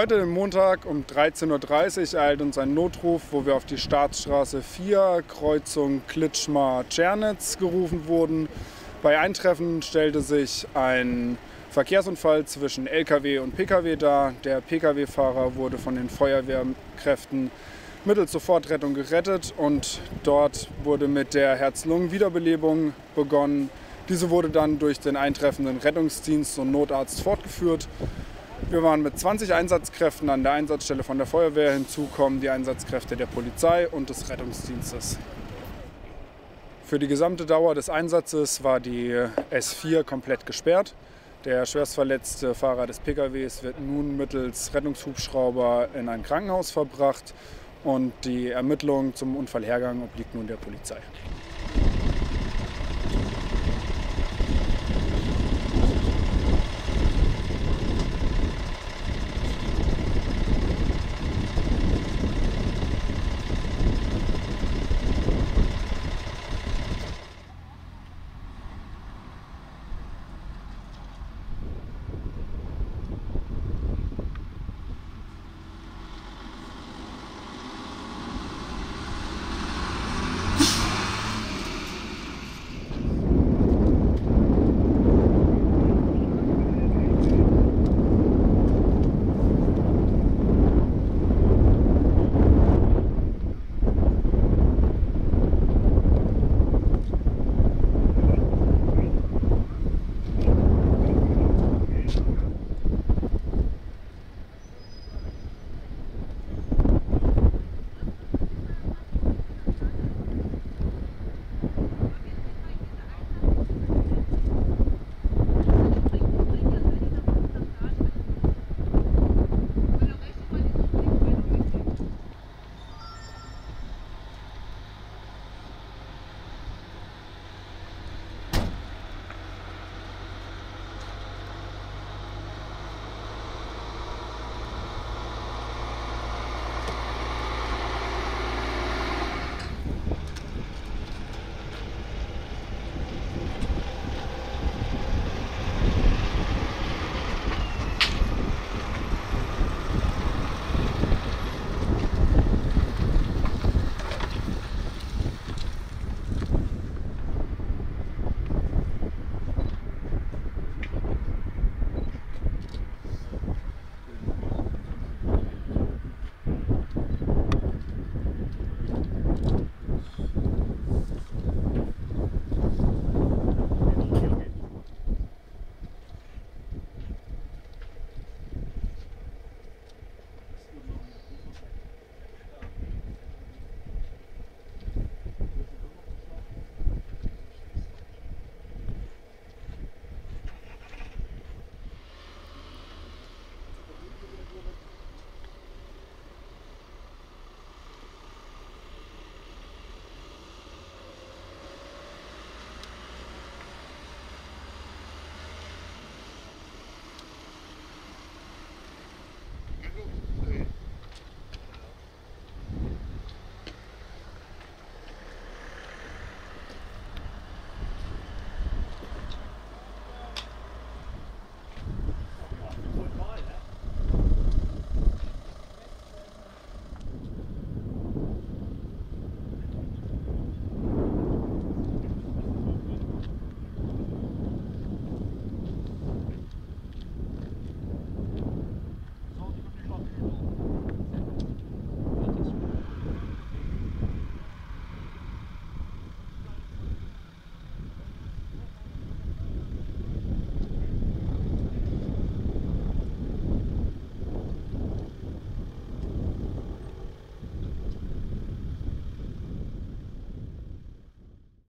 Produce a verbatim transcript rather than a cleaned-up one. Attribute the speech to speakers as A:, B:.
A: Heute Montag um dreizehn Uhr dreißig ereilt uns ein Notruf, wo wir auf die Staatsstraße vier, Kreuzung Klitschmar-Tschernitz gerufen wurden. Bei Eintreffen stellte sich ein Verkehrsunfall zwischen L K W und P K W dar. Der P K W-Fahrer wurde von den Feuerwehrkräften mittels Sofortrettung gerettet und dort wurde mit der Herz-Lungen-Wiederbelebung begonnen. Diese wurde dann durch den eintreffenden Rettungsdienst und Notarzt fortgeführt. Wir waren mit zwanzig Einsatzkräften an der Einsatzstelle von der Feuerwehr. Hinzu kommen die Einsatzkräfte der Polizei und des Rettungsdienstes. Für die gesamte Dauer des Einsatzes war die S vier komplett gesperrt. Der schwerstverletzte Fahrer des P K Ws wird nun mittels Rettungshubschrauber in ein Krankenhaus verbracht und die Ermittlung zum Unfallhergang obliegt nun der Polizei.